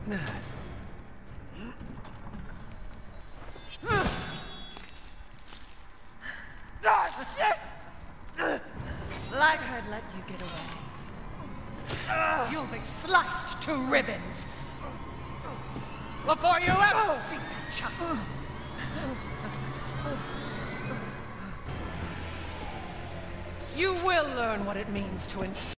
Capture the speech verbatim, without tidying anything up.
Ah, shit! Like I'd let you get away. You'll be sliced to ribbons before you ever see that child. You will learn what it means to ensnare.